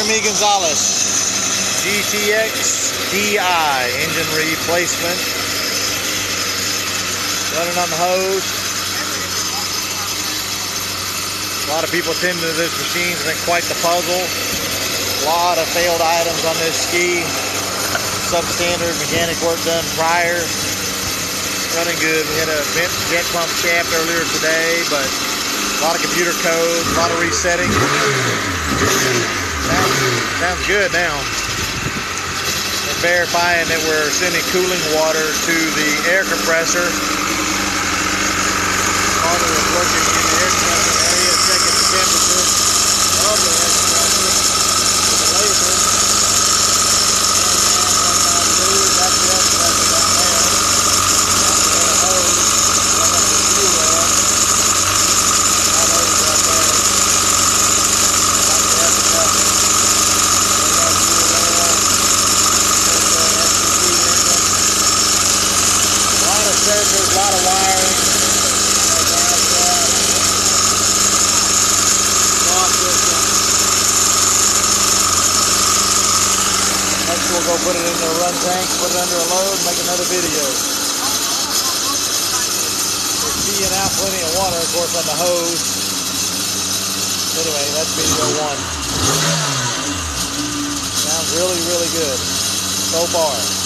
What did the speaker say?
Jeremy Gonzalez GTX DI engine replacement. Running on the hose. A lot of people tend to this machine. It's been quite the puzzle. A lot of failed items on this ski. Substandard mechanic work done prior. Running good. We had a bent jet pump shaft earlier today, but a lot of computer code, a lot of resetting. Sounds good now. And verifying that we're sending cooling water to the air compressor. Motor is working in the air compressor area, checking the temperature of the air compressor with the laser. That's the air compressor down there. There's a lot of wiring. Next we'll go put it in the run tank, put it under a load, make another video. We're peeing out plenty of water, of course, on the hose. Anyway, that's video 1. Sounds really, really good so far.